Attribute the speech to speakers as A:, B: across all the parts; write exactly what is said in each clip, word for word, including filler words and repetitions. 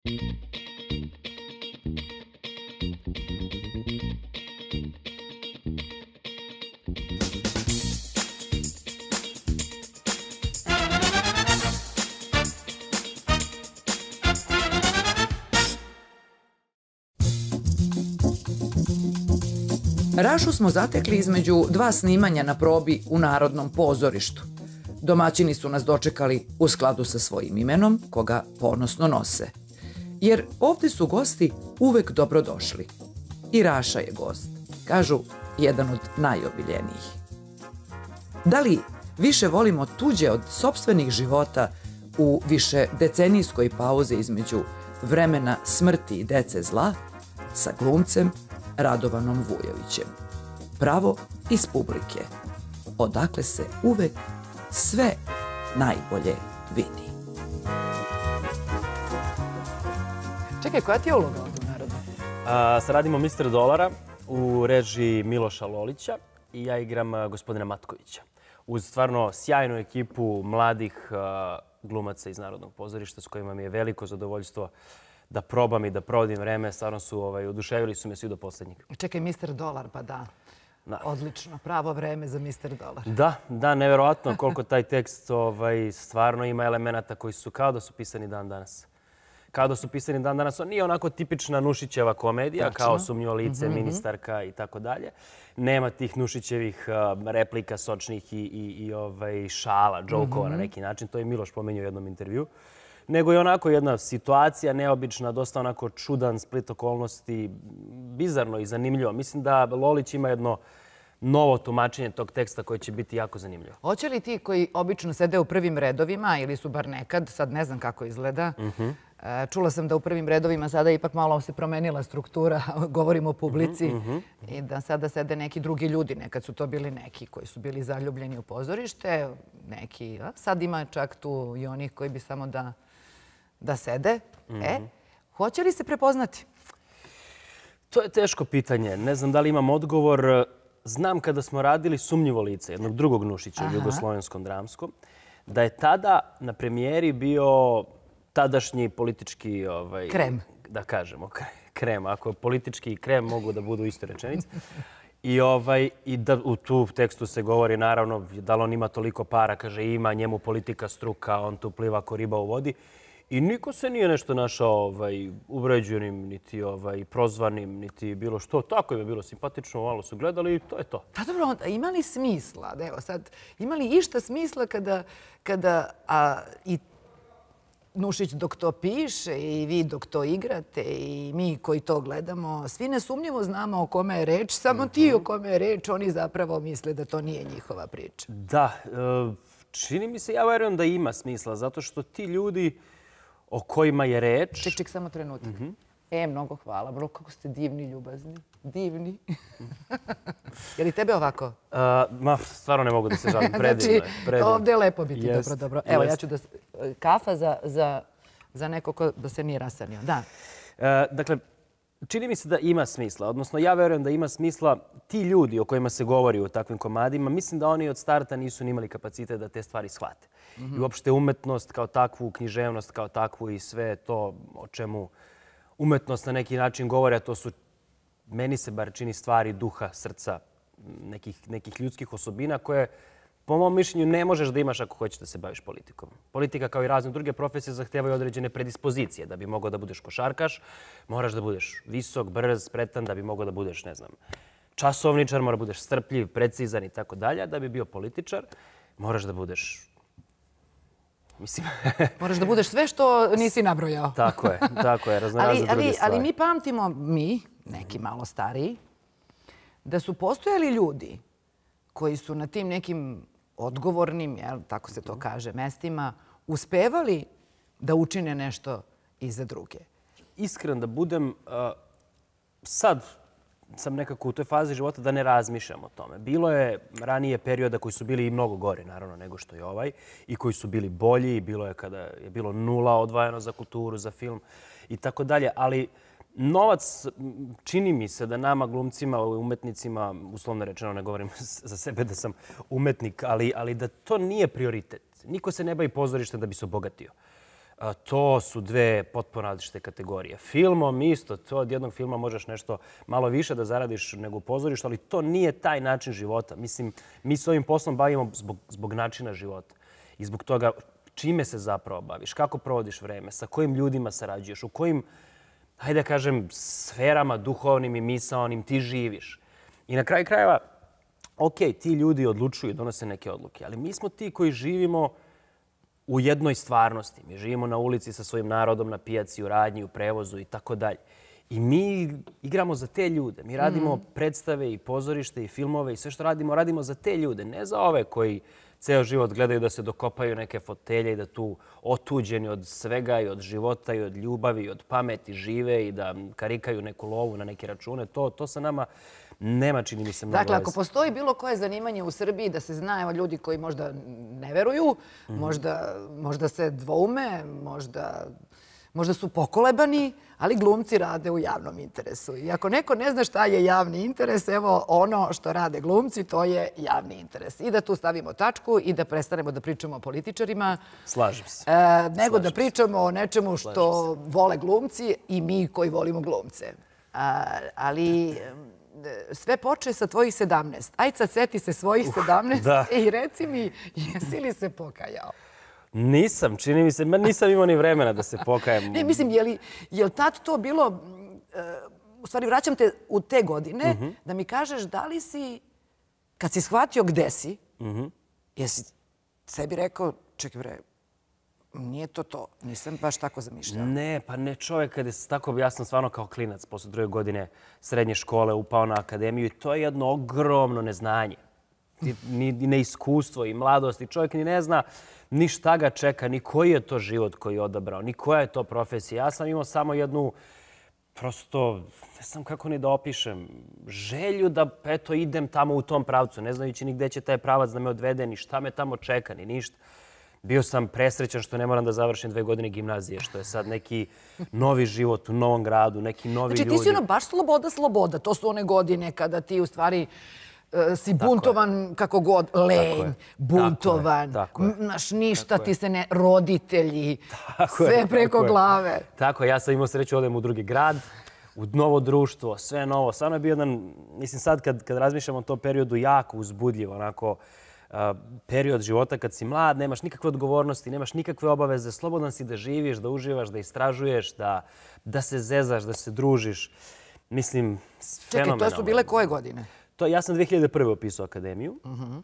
A: Rašu smo zatekli između dva snimanja na probi u Narodnom pozorištu. Domaćini su nas dočekali u skladu sa svojim imenom, koga ponosno nose. Jer ovdje su gosti uvek dobrodošli. I Raša je gost, kažu jedan od najobiljenijih. Da li više volimo tuđe od sopstvenih života u više decenijskoj pauzi između vremena smrti i dece zla sa glumcem Radovanom Vujovićem. Pravo iz publike, odakle se uvek sve najbolje vidi.
B: Čekaj, koja ti je uloga ovdje u Narodu?
C: Sad radimo mister Dolara u režiji Miloša Lolića i ja igram gospodina Matkovića. Uz stvarno sjajnu ekipu mladih glumaca iz Narodnog pozorišta s kojima mi je veliko zadovoljstvo da probam i da provodim vreme. Stvarno su oduševili su me svi do posljednjeg.
B: Čekaj, mister Dolar, pa da. Odlično, pravo vreme za mister Dolar.
C: Da, da, neverovatno koliko taj tekst stvarno ima elemenata koji su kao da su pisani dan danas. Kao da su pisani dan danas. On nije onako tipična Nušićeva komedija, kao Sumnjivo lice, Ministarka i tako dalje. Nema tih Nušićevih replika sočnih i šala, džokova na neki način. To je Miloš pomenuo u jednom intervju. Nego je onako jedna situacija neobična, dosta onako čudan split okolnosti, bizarno i zanimljivo. Mislim da Lolić ima jedno novo tumačenje tog teksta koje će biti jako zanimljivo.
B: Hoće li ti koji obično sede u prvim redovima ili su bar nekad, sad ne znam kako izgleda, čula sam da u prvim redovima sada ipak malo se promenila struktura, govorimo o publici, i da sada sede neki drugi ljudi. Nekad su to bili neki koji su bili zaljubljeni u pozorište, neki, sad ima čak tu i onih koji bi samo da da sede. E, hoće li se prepoznati?
C: To je teško pitanje. Ne znam da li imam odgovor. Znam kada smo radili Sumnjivo lice, jednog drugog Nušića u jugoslovenskom dramskom, da je tada na premijeri bio tadašnji politički...
B: Krem.
C: Da kažemo, krem. Ako politički i krem mogu da budu isto rečenice. I da u tu tekstu se govori, naravno, da li on ima toliko para, kaže, ima njemu politika struka, on tu pliva ko riba u vodi. I niko se nije nešto našao uvređenim, niti prozvanim, niti bilo što. Tako im je bilo simpatično, malo su gledali i to je to.
B: Pa dobro, ima li smisla? Evo sad, ima li išta smisla kada i Nušić dok to piše i vi dok to igrate i mi koji to gledamo, svi nesumnjivo znamo o kome je reč, samo ti o kome je reč, oni zapravo misle da to nije njihova priča.
C: Da, čini mi se, ja verujem da ima smisla, zato što ti ljudi o kojima je reč...
B: Ček, ček, samo trenutak. E, mnogo hvala. Bro, kako ste divni, ljubazni. Divni. Je li tebe ovako?
C: Ma, stvarno ne mogu da se žalim. Predivno je.
B: Znači, ovdje je lepo biti. Dobro, dobro. Evo, ja ću da... Kafa za neko ko da se nije rasanio. Da.
C: Dakle, čini mi se da ima smisla. Odnosno, ja verujem da ima smisla. Ti ljudi o kojima se govori u takvim komadima, mislim da oni od starta nisu nimali kapacitet da te stvari shvate. I uopšte umetnost kao takvu, književnost kao takvu i sve to o čemu umetnost na neki način govori, a to su, meni se bar čini, stvari duha, srca, nekih ljudskih osobina koje, po mom mišljenju, ne možeš da imaš ako hoćeš da se baviš politikom. Politika, kao i razne druge profesije, zahtevaju određene predispozicije. Da bi mogao da budeš košarkaš, moraš da budeš visok, brz, spretan, da bi mogao da budeš, ne znam, časovničar, moraš da budeš strpljiv, precizan i tako dalje. Da bi bio političar, moraš da budeš... Mislim...
B: Moraš da budeš sve što nisi nabrojao.
C: Tako je, tako je, raznorazne druge stvari.
B: Ali mi pamtimo, mi, neki malo stariji, da su postojali ljudi koji su na tim nekim odgovornim, tako se to kaže, mestima, uspevali da učine nešto i za druge.
C: Iskren da budem, sad sam nekako u toj fazi života da ne razmišljam o tome. Bilo je ranije perioda koji su bili i mnogo gore, naravno, nego što je ovaj, i koji su bili bolji. Bilo je kada je bilo nula odvajano za kulturu, za film i tako dalje. Ali novac, čini mi se da nama, glumcima, umetnicima, uslovno rečeno, ne govorim za sebe da sam umetnik, ali da to nije prioritet. Niko se ne bavi pozorištem da bi se obogatio. To su dve potpuno različite kategorije. Filmom isto, to od jednog filma možeš nešto malo više da zaradiš nego u pozorištu, ali to nije taj način života. Mislim, mi se ovim poslom bavimo zbog, zbog načina života i zbog toga čime se zapravo baviš, kako provodiš vreme, sa kojim ljudima sarađuješ, u kojim, hajde da kažem, sferama duhovnim i misaonim ti živiš. I na kraju krajeva, ok, ti ljudi odlučuju, donose neke odluke, ali mi smo ti koji živimo u jednoj stvarnosti. Mi živimo na ulici sa svojim narodom, na pijaci, u radnji, u prevozu i tako dalje. I mi igramo za te ljude. Mi radimo predstave i pozorište i filmove i sve što radimo, radimo za te ljude. Ne za ove koji ceo život gledaju da se dokopaju neke fotelje i da tu otuđeni od svega i od života i od ljubavi i od pameti žive i da karikaju neku lovu na neke račune. To, to sa nama nema, čini mi se, mnogo
B: Dakle,
C: veze.
B: ako postoji bilo koje zanimanje u Srbiji da se zna, evo ljudi koji možda ne veruju, možda, možda se dvoume, možda, možda su pokolebani, ali glumci rade u javnom interesu. I ako neko ne zna šta je javni interes, evo ono što rade glumci, to je javni interes. I da tu stavimo tačku i da prestanemo da pričamo o političarima.
C: Slažem se.
B: E, nego da pričamo o nečemu što vole glumci i mi koji volimo glumce. A, ali sve poče sa tvojih sedamnaest. Ajde sad seti se svojih sedamnaest
C: da.
B: i reci mi, jesi li se pokajao?
C: Nisam, čini mi se, ma nisam imao ni vremena da se pokajem.
B: Ne, mislim, je li, je li tad to bilo, uh, u stvari vraćam te u te godine, uh -huh. da mi kažeš da li si, kad si shvatio gde si, uh -huh. jesi sebi rekao, čekaj bre, nije to to, nisam baš tako zamišljao.
C: Ne, pa ne, čovjek kada je tako, ja sam stvarno kao klinac posle druge godine srednje škole upao na akademiju i to je jedno ogromno neznanje. Ni neiskustvo i mladost i čovjek ni ne zna ni šta ga čeka, ni koji je to život koji je odabrao, ni koja je to profesija. Ja sam imao samo jednu, prosto, ne znam kako ni da opišem, želju da eto idem tamo u tom pravcu, ne znajući ni gde će taj pravac da me odvede, ni šta me tamo čeka, ni ništa. Bio sam presrećan što ne moram da završim dve godine gimnazije, što je sad neki novi život u novom gradu, neki novi ljudi.
B: Znači ti si ono baš sloboda, sloboda. To su one godine kada ti u stvari si buntovan kako god, lenj, buntovan, naš ništa ti se ne, roditelji, sve preko glave.
C: Tako, ja sam imao sreću, odem u drugi grad, u novo društvo, sve novo. Stvarno je bio jedan, mislim sad kad, kad razmišljam o tom periodu, jako uzbudljiv, onako, period života kad si mlad, nemaš nikakve odgovornosti, nemaš nikakve obaveze, slobodan si da živiš, da uživaš, da istražuješ, da, da se zezaš, da se družiš. Mislim, fenomenalno.
B: Čekaj, to su bile koje godine?
C: To, ja sam dve hiljade prve upisao akademiju.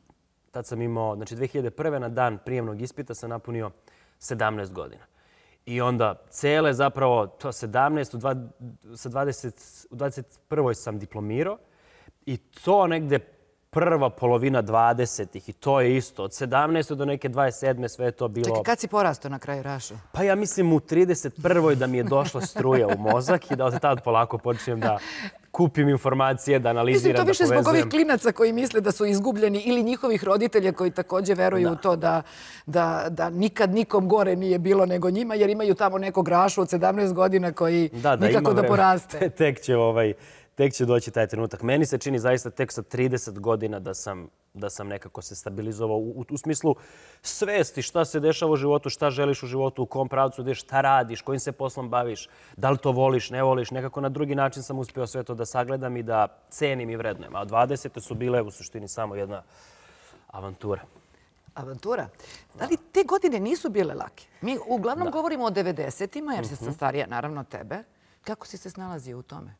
C: Tad sam imao, znači dve hiljade prve na dan prijemnog ispita sam napunio sedamnaest godina. I onda cele zapravo to sedamnaest, u sa dvadeset, u dvadeset prvoj sam diplomirao i to negde prva polovina dvadesetih i to je isto. Od sedamnaeste do neke dvadeset sedme sve je to bilo...
B: Čekaj, kad si porastao na kraju, Rašo?
C: Pa ja mislim u trideset prvoj da mi je došla struja u mozak i da od tad polako počnem da kupim informacije, da analiziram, da povezujem.
B: Mislim, to više zbog ovih klinaca koji misle da su izgubljeni ili njihovih roditelja koji također veruju u to da, da, da nikad nikom gore nije bilo nego njima, jer imaju tamo nekog Rašu od sedamnaest godina koji
C: da, da,
B: nikako da poraste.
C: Tek će ovaj... Tek će doći taj trenutak. Meni se čini zaista tek sa trideset godina da sam, da sam nekako se stabilizovao u, u smislu svesti šta se dešava u životu, šta želiš u životu, u kom pravcu ideš, šta radiš, kojim se poslom baviš, da li to voliš, ne voliš. Nekako na drugi način sam uspio sve to da sagledam i da cenim i vrednujem. A dvadesete su bile u suštini samo jedna avantura.
B: Avantura? Da li te godine nisu bile lake? Mi uglavnom da. govorimo o devedesetima, jer si sam starija, naravno, od tebe. Kako si se snalazio u tome?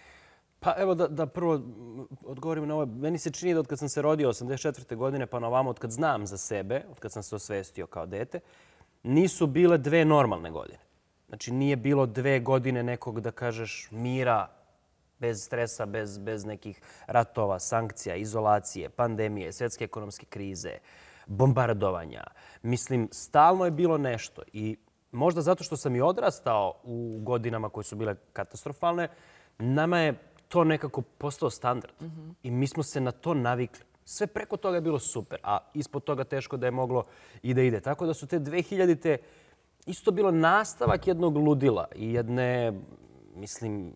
C: Pa evo da, da prvo odgovorim na ovo. Meni se čini da od kad sam se rodio osamdeset četvrte godine pa na ovamo, od kad znam za sebe, od kad sam se osvestio kao dete, nisu bile dve normalne godine. Znači nije bilo dve godine nekog, da kažeš, mira, bez stresa, bez, bez nekih ratova, sankcija, izolacije, pandemije, svjetske ekonomske krize, bombardovanja. Mislim, stalno je bilo nešto i možda zato što sam i odrastao u godinama koje su bile katastrofalne, nama je to nekako postao standard. Mm-hmm. I mi smo se na to navikli. Sve preko toga je bilo super, a ispod toga teško da je moglo i da ide. Tako da su te dve hiljadite isto bilo nastavak jednog ludila i jedne, mislim,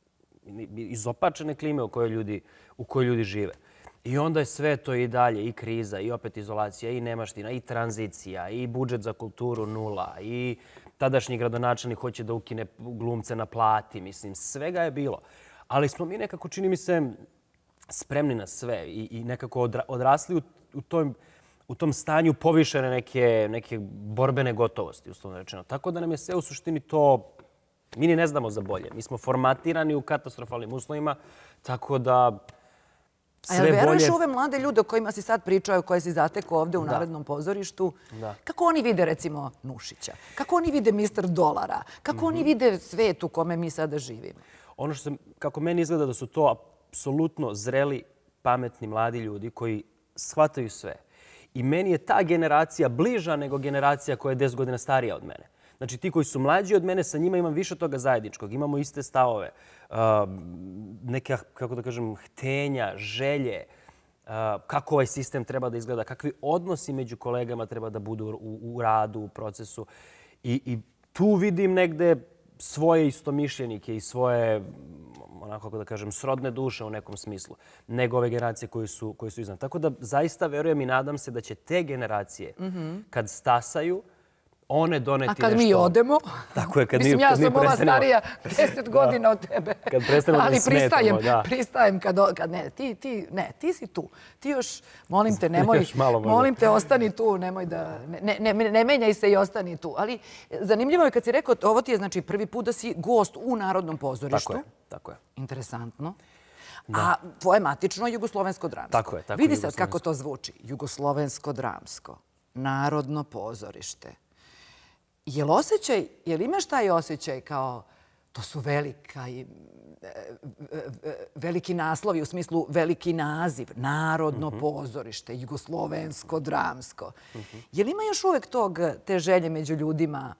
C: izopačene klime u kojoj ljudi, u kojoj ljudi žive. I onda je sve to i dalje, i kriza, i opet izolacija, i nemaština, i tranzicija, i budžet za kulturu nula, i tadašnji gradonačelnik hoće da ukine glumce na plati. Mislim, svega je bilo. Ali smo mi nekako, čini mi se, spremni na sve i, i nekako odra, odrasli u, u, tom, u tom stanju povišene neke, neke borbene gotovosti, uslovno rečeno. Tako da nam je sve u suštini to... Mi ni ne znamo za bolje. Mi smo formatirani u katastrofalnim uslovima, tako da sve bolje...
B: A jel veruješ ove mlade ljude o kojima si sad pričao, koje si zatekao ovde u Narodnom pozorištu?
C: Da.
B: Kako oni vide, recimo, Nušića? Kako oni vide mister Dolara? Kako mm-hmm. oni vide svet u kome mi sada živimo?
C: Ono što sam, kako meni izgleda da su to apsolutno zreli, pametni mladi ljudi koji shvataju sve. I meni je ta generacija bliža nego generacija koja je deset godina starija od mene. Znači, ti koji su mlađi od mene, sa njima imam više toga zajedničkog. Imamo iste stavove, uh, neke, kako da kažem, htenja, želje, uh, kako ovaj sistem treba da izgleda, kakvi odnosi među kolegama treba da budu u, u radu, u procesu. I, i tu vidim negde svoje istomišljenike i svoje, onako kako da kažem, srodne duše u nekom smislu, nego ove generacije koje su, koje su iznad. Tako da zaista verujem i nadam se da će te generacije, mm-hmm. kad stasaju, one doneti nešto...
B: A kad mi odemo?
C: Tako je, kad
B: Mislim,
C: mi,
B: ja
C: kad
B: sam
C: mi
B: ova
C: prestanemo...
B: starija deset godina od tebe.
C: Kad prestanemo da
B: ali
C: smetamo,
B: pristajem,
C: da.
B: pristajem kad, kad ne, ti, ti, ne, ti si tu. Ti još, molim te, nemoj,
C: Još malo možda.
B: molim te, ostani tu, nemoj da, ne, ne, ne, ne menjaj se i ostani tu. Ali zanimljivo je kad si rekao, ovo ti je znači prvi put da si gost u Narodnom pozorištu.
C: Tako je, tako je.
B: Interesantno.
C: Da.
B: A tvoje matično jugoslovensko dramsko.
C: Tako je, tako
B: Vidi sad
C: jugoslovensko.
B: kako to zvuči. Jugoslovensko dramsko, Narodno pozorište. Je li osjećaj, je li imaš taj osjećaj kao to su velika i veliki naslovi u smislu veliki naziv, Narodno mm-hmm. pozorište, jugoslovensko dramsko. Mm-hmm. Je li ima još uvek tog, te želje među ljudima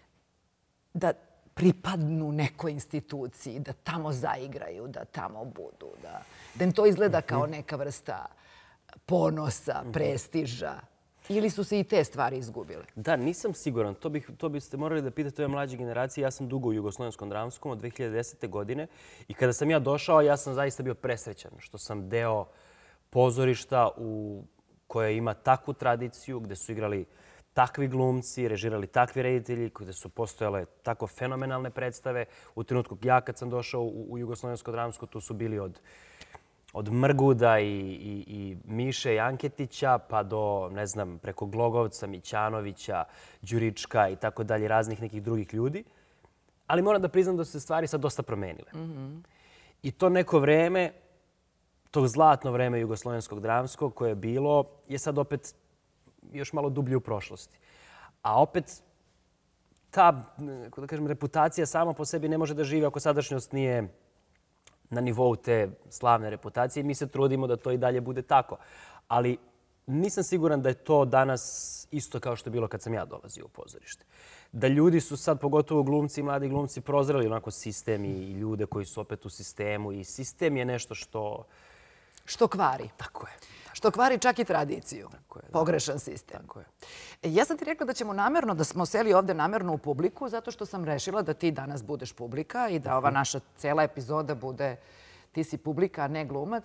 B: da pripadnu nekoj instituciji, da tamo zaigraju, da tamo budu, da, da im to izgleda kao neka vrsta ponosa, prestiža? Ili su se i te stvari izgubile?
C: Da, nisam siguran. To, bih, to biste morali da pitate ove mlađe generacije. Ja sam dugo u Jugoslovenskom dramskom od dve hiljade desete. godine i kada sam ja došao, ja sam zaista bio presrećan što sam deo pozorišta u koje ima takvu tradiciju, gde su igrali takvi glumci, režirali takvi reditelji, gde su postojale tako fenomenalne predstave. U trenutku ja kad sam došao u, u Jugoslovensko dramsko, tu su bili od Od Mrguda i, i, i Miše i Anketića pa do, ne znam, preko Glogovca, Mićanovića, Đurička i tako dalje, raznih nekih drugih ljudi. Ali moram da priznam da su se stvari sad dosta promenile. Mm-hmm. I to neko vreme, to zlatno vreme jugoslovenskog dramskog koje je bilo, je sad opet još malo dublje u prošlosti. A opet ta, kako da kažem, reputacija sama po sebi ne može da živi ako sadašnjost nije na nivou te slavne reputacije. Mi se trudimo da to i dalje bude tako. Ali nisam siguran da je to danas isto kao što je bilo kad sam ja dolazio u pozorište. Da ljudi su sad, pogotovo glumci i mladi glumci, prozreli onako sistem i ljude koji su opet u sistemu. I sistem je nešto što...
B: Što kvari.
C: Tako je.
B: Što kvari čak i tradiciju.
C: Tako je, da.
B: Pogrešan sistem.
C: Tako je.
B: Ja sam ti rekla da ćemo namerno, da smo seli ovde namerno u publiku, zato što sam rešila da ti danas budeš publika i da ova naša cela epizoda bude ti si publika, a ne glumac.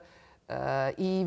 B: I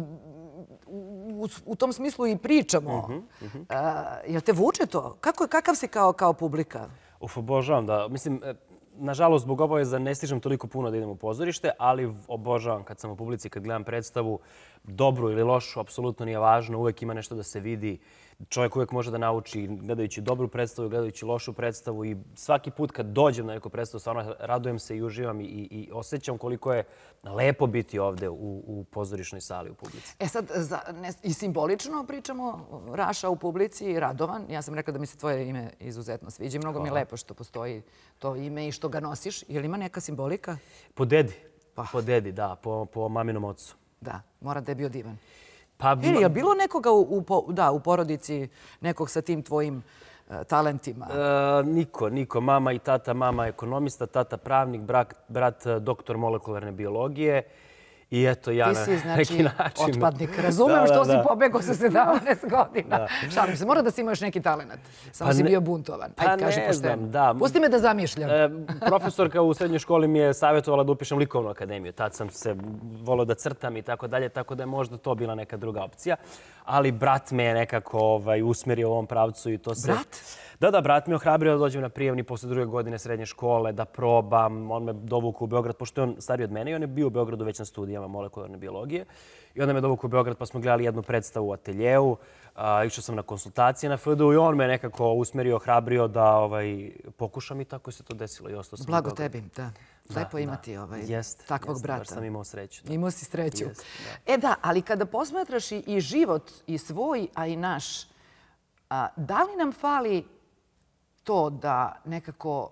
B: u, u tom smislu i pričamo. Uh-huh, uh-huh. Jel te vuče to? Kako, kakav si kao, kao publika?
C: Uf, obožavam da... Mislim, nažalost, zbog obaveza ne stižem toliko puno da idem u pozorište, ali obožavam kad sam u publici, kad gledam predstavu, dobru ili lošu, apsolutno nije važno. Uvek ima nešto da se vidi. Čovjek uvek može da nauči gledajući dobru predstavu, gledajući lošu predstavu i svaki put kad dođem na neku predstavu, stvarno radujem se i uživam i, i, i osjećam koliko je lepo biti ovde u, u pozorišnoj sali u publici.
B: E sad, za, ne, i simbolično pričamo, Raša u publici, Radovan. Ja sam rekla da mi se tvoje ime izuzetno sviđa. Mnogo mi je lepo što postoji to ime i što ga nosiš. Je li ima neka simbolika?
C: Po dedi.
B: Pa.
C: Po dedi, da. Po, po maminom ocu.
B: Da, mora da je bio divan.
C: Pa,
B: Ili je bilo nekoga u, u, da, u porodici, nekog sa tim tvojim uh, talentima?
C: E, niko, niko. Mama i tata, mama ekonomista, tata pravnik, brat, brat doktor molekularne biologije. I eto, ja
B: Ti si,
C: na
B: znači,
C: neki način...
B: otpadnik. Razumem
C: da,
B: što
C: da,
B: si
C: da.
B: pobegao sa sedamnaest godina. Da. Šalim se, mora da si imaš neki talent. Samo
C: Pa
B: si
C: ne-
B: bio buntovan.
C: pa
B: Ajde, kaži
C: ne
B: pošteno.
C: znam, da.
B: Pusti me da zamišljam.
C: E, profesorka u srednjoj školi mi je savjetovala da upišem likovnu akademiju. Tad sam se volio da crtam i tako dalje, tako da je možda to bila neka druga opcija. Ali brat me je nekako ovaj, usmerio u ovom pravcu i to se...
B: Brat?
C: Da, da, brat mi je ohrabrio da dođem na prijemni posle druge godine srednje škole, da probam. On me dovukao u Beograd, pošto je on stariji od mene i on je bio u Beogradu već na studijama molekularne biologije. I onda me dovukao u Beograd pa smo gledali jednu predstavu u ateljeu. Išao sam na konsultacije na F D U i on me nekako usmerio, ohrabrio da ovaj, pokušam i tako se to desilo. I ostao sam
B: Blago tebi, da. Lepo imati ovaj,
C: jest,
B: takvog
C: jest,
B: brata.
C: Baš sam imao sreću. Da.
B: Imao si sreću.
C: Jest, da.
B: E da, ali kada posmatraš i, i život i svoj, a i naš, a, da li nam fali to da nekako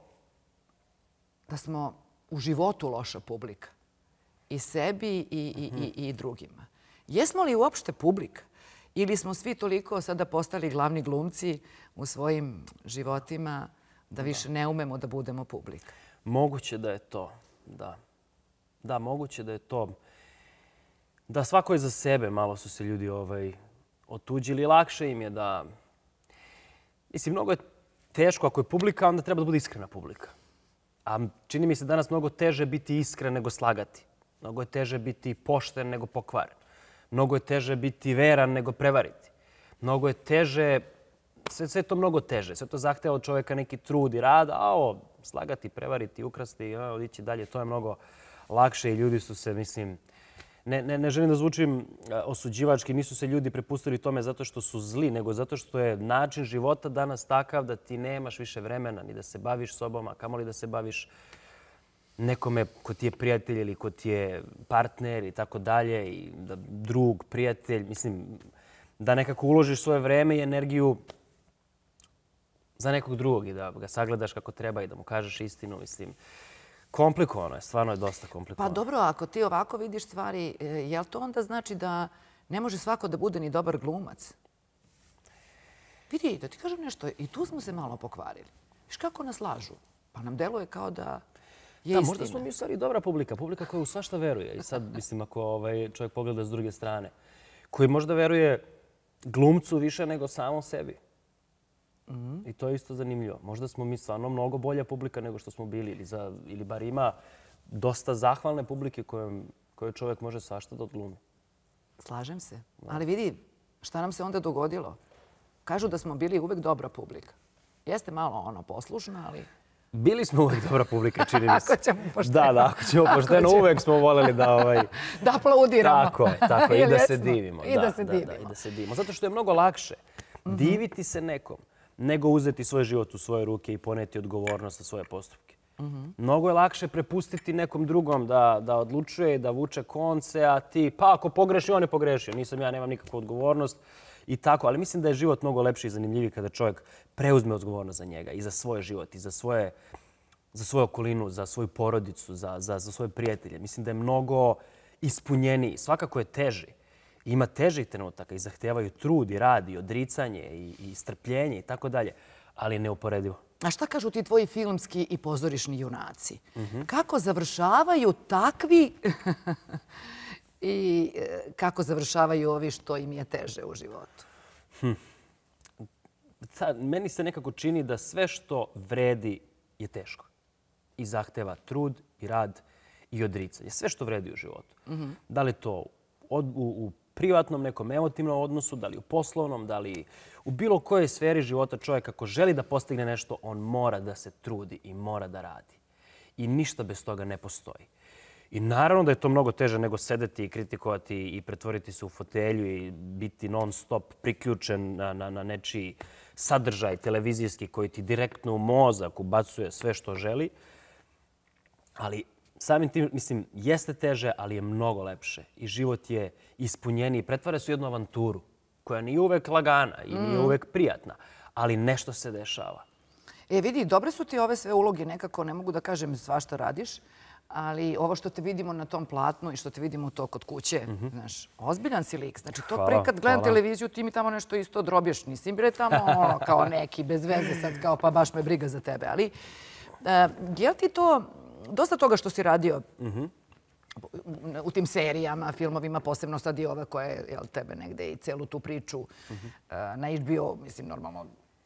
B: da smo u životu loša publika? I sebi i, i, mm-hmm. i, i drugima. Jesmo li uopšte publika? Ili smo svi toliko sada postali glavni glumci u svojim životima da više ne umemo da budemo publika?
C: Moguće da je to, da. Da, moguće da je to. Da svako je za sebe, malo su se ljudi ovaj, otuđili. Lakše im je da... Mislim, mnogo je teško ako je publika, onda treba da bude iskrena publika. A čini mi se danas mnogo teže biti iskren nego slagati. Mnogo je teže biti pošten nego pokvaren. Mnogo je teže biti veran nego prevariti. Mnogo je teže, sve, sve to mnogo teže. Sve to zahteva od čovjeka neki trud i rad, a ovo, slagati, prevariti, ukrasti, a, odići dalje, to je mnogo lakše i ljudi su se, mislim, ne, ne, ne želim da zvučim osuđivački, nisu se ljudi prepustili tome zato što su zli, nego zato što je način života danas takav da ti nemaš više vremena ni da se baviš sobom, a kamoli da se baviš nekome ko ti je prijatelj ili ko ti je partner i tako dalje, i da drug, prijatelj, mislim, da nekako uložiš svoje vreme i energiju za nekog drugog i da ga sagledaš kako treba i da mu kažeš istinu, mislim. Komplikovano je, stvarno je dosta komplikovano.
B: Pa dobro, ako ti ovako vidiš stvari, jel to onda znači da ne može svako da bude ni dobar glumac? Vidi, da ti kažem nešto, i tu smo se malo pokvarili. Viš kako nas lažu? Pa nam deluje kao da je
C: da,
B: istina.
C: možda smo mi u stvari dobra publika, publika koja u svašta veruje. I sad, mislim, ako ovaj, čovjek pogleda s druge strane, koji možda veruje glumcu više nego samom sebi. Mm-hmm. I to je isto zanimljivo. Možda smo mi stvarno mnogo bolja publika nego što smo bili. Ili, za, ili bar ima dosta zahvalne publike kojom, koje čovjek može svašta da odglumi.
B: Slažem se. Ali vidi, šta nam se onda dogodilo? Kažu da smo bili uvek dobra publika. Jeste malo ono poslušna, ali...
C: Bili smo uvek dobra publika, čini mi se.
B: Ako ćemo pošteno.
C: Da, da, ako ćemo pošteno, uvek smo voljeli da... Ovaj...
B: da aplaudiramo.
C: Tako je, tako je. I da se divimo.
B: I da, da se divimo.
C: Da, da, i da se divimo. Zato što je mnogo lakše mm-hmm. diviti se nekom nego uzeti svoj život u svoje ruke i poneti odgovornost za svoje postupke. Mm-hmm. Mnogo je lakše prepustiti nekom drugom da, da odlučuje, da vuče konce, a ti, pa ako pogreši, on je pogrešio. Nisam ja, nemam nikakvu odgovornost. I tako, ali mislim da je život mnogo lepši i zanimljiviji kada čovjek preuzme odgovornost za njega i za svoj život i za, svoje, za svoju okolinu, za svoju porodicu, za, za, za svoje prijatelje. Mislim da je mnogo ispunjeniji. Svakako je teži. Ima težih trenutaka i zahtevaju trud i rad i odricanje i, i strpljenje i tako dalje, ali neuporedivo.
B: A šta kažu ti tvoji filmski i pozorišni junaci? Mm-hmm. Kako završavaju takvi... I kako završavaju ovi što im je teže u životu?
C: Hm. Sad, meni se nekako čini da sve što vredi je teško. I zahteva trud i rad i odricanje. Sve što vredi u životu. Mm-hmm. Da li to od, u, u privatnom nekom emotivnom odnosu, da li u poslovnom, da li u bilo kojoj sferi života čovjek ako želi da postigne nešto, on mora da se trudi i mora da radi. I ništa bez toga ne postoji. I naravno da je to mnogo teže nego sedeti i kritikovati i pretvoriti se u fotelju i biti non stop priključen na, na, na nečiji sadržaj televizijski koji ti direktno u mozak ubacuje sve što želi. Ali samim tim, mislim, jeste teže, ali je mnogo lepše. I život je ispunjeniji. Pretvara se u jednu avanturu koja nije uvek lagana i nije mm. uvek prijatna, ali nešto se dešava.
B: E, vidi, dobre su ti ove sve uloge. Nekako ne mogu da kažem svašta radiš. Ali ovo što te vidimo na tom platnu i što te vidimo to kod kuće, mm-hmm. znaš, ozbiljan si lik. Znači, to pre kad gledam televiziju, ti mi tamo nešto isto drobješ. Nisi bile tamo ono, kao neki, bez veze sad, kao pa baš me briga za tebe. Ali, uh, je li ti to, dosta toga što si radio mm-hmm. u tim serijama, filmovima, posebno sad i ove koje, jel, tebe negde i celu tu priču mm-hmm. uh, na H B O, mislim, normalno,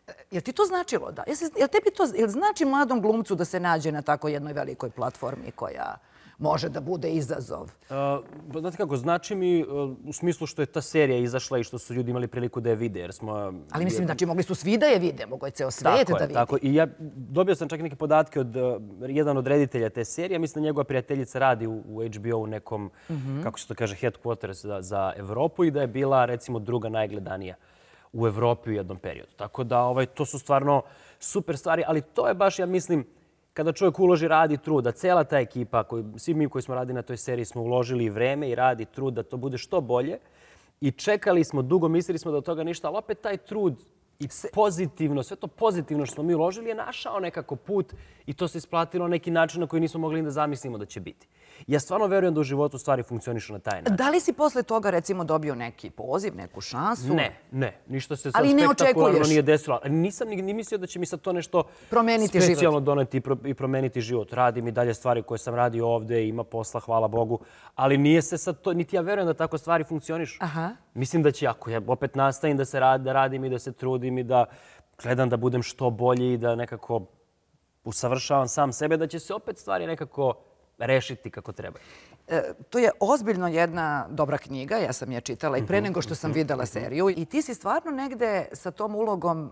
B: Jel ti to značilo? Da? Jel tebi to jel znači mladom glumcu da se nađe na tako jednoj velikoj platformi koja može da bude izazov?
C: Uh, znate kako, znači mi uh, u smislu što je ta serija izašla i što su ljudi imali priliku da je vide. Jer smo,
B: Ali mislim, znači mogli su svi da je vide, mogo je ceo svijet
C: tako
B: da
C: je,
B: vidi.
C: Tako I ja dobio sam čak neke podatke od uh, jedan od reditelja te serije. Mislim da njegova prijateljica radi u, u H B O u nekom, mm -hmm. kako se to kaže, headquarters za, za Evropu i da je bila recimo druga najgledanija u Evropi u jednom periodu. Tako da ovaj, to su stvarno super stvari, ali to je baš, ja mislim, kada čovjek uloži rad i trud, da cela ta ekipa, koji, svi mi koji smo radili na toj seriji smo uložili i vreme i rad i trud da to bude što bolje i čekali smo dugo, mislili smo da od toga ništa, ali opet taj trud i pozitivno, sve to pozitivno što smo mi uložili je našao nekako put i to se isplatilo na neki način na koji nismo mogli da zamislimo da će biti. Ja stvarno verujem da u životu stvari funkcionišu na taj način.
B: Da li si posle toga recimo dobio neki poziv, neku šansu?
C: Ne, ne. Ništa se sad spektakularno nije desilo. Nisam ni mislio da će mi sad to nešto
B: promeniti
C: specijalno doneti i promeniti život. Radim i dalje stvari koje sam radio ovde, ima posla, hvala Bogu. Ali nije se sad to, niti ja verujem da tako stvari funkcionišu.
B: Aha.
C: Mislim da će, ako ja opet nastavim da se rad, da radim i da se trudim i da gledam da budem što bolji i da nekako usavršavam sam sebe, da će se opet stvari nekako rešiti kako treba.
B: E, to je ozbiljno jedna dobra knjiga, ja sam je čitala i pre nego što sam videla seriju. I ti si stvarno negde sa tom ulogom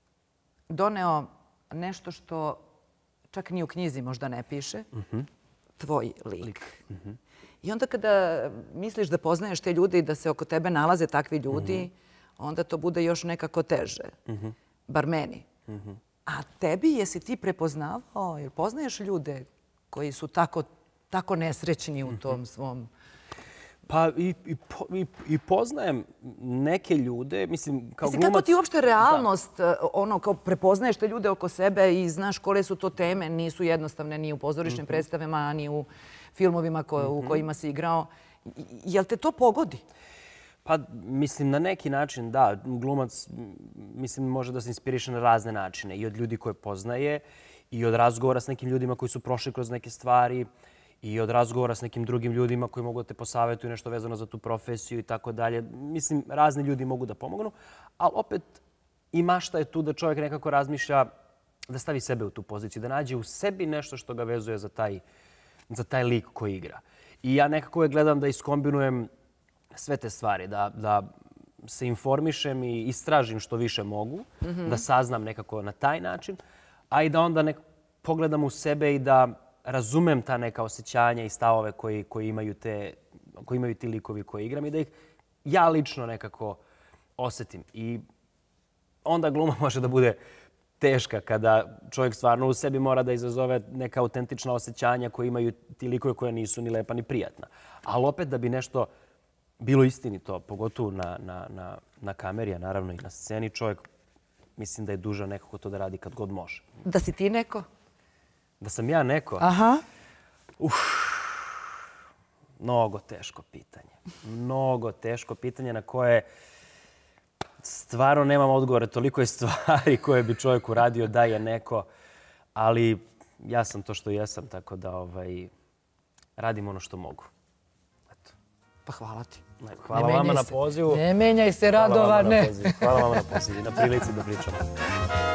B: doneo nešto što čak ni u knjizi možda ne piše. Tvoj lik. I onda kada misliš da poznaješ te ljude i da se oko tebe nalaze takvi ljudi, onda to bude još nekako teže. Bar meni. A tebi jesi ti prepoznavao, jer poznaješ ljude koji su tako, tako nesrećni u tom svom...
C: Pa i, i, i, i poznajem neke ljude, mislim, kao
B: mislim,
C: glumac...
B: Kako ti uopšte realnost, ono, kao prepoznaješ te ljude oko sebe i znaš koje su to teme, nisu jednostavne ni u pozorišnim mm-hmm. predstavama, ni u filmovima ko, mm-hmm. u kojima si igrao. Jel te to pogodi?
C: Pa, mislim, na neki način, da. Glumac, mislim, može da se inspiriše na razne načine. I od ljudi koje poznaje, i od razgovora s nekim ljudima koji su prošli kroz neke stvari, i od razgovora s nekim drugim ljudima koji mogu da te posavetuju nešto vezano za tu profesiju i tako dalje. Mislim, razni ljudi mogu da pomognu, ali opet i mašta je tu da čovjek nekako razmišlja da stavi sebe u tu poziciju, da nađe u sebi nešto što ga vezuje za taj, za taj lik koji igra. I ja nekako uvijek gledam da iskombinujem sve te stvari, da, da se informišem i istražim što više mogu, mm-hmm. da saznam nekako na taj način, a i da onda nek pogledam u sebe i da razumem ta neka osjećanja i stavove koji, koji, imaju te, koji imaju ti likovi koji igram i da ih ja lično nekako osjetim. I onda gluma može da bude teška kada čovjek stvarno u sebi mora da izazove neka autentična osjećanja koje imaju ti likovi koja nisu ni lepa ni prijatna. Ali opet da bi nešto bilo istinito, pogotovo na, na, na, na kameri, a naravno i na sceni, čovjek mislim da je dužan nekako to da radi kad god može.
B: Da si ti neko?
C: Da sam ja neko?
B: Aha.
C: Uf, mnogo teško pitanje. Mnogo teško pitanje na koje stvarno nemam odgovore. Toliko je stvari koje bi čovjek uradio da je neko, ali ja sam to što jesam, tako da ovaj, radim ono što mogu. Eto.
B: Pa hvala ti.
C: Hvala vama na pozivu.
B: Ne menjaj se, Radovane.
C: Hvala vama na pozivu i na prilici da pričamo.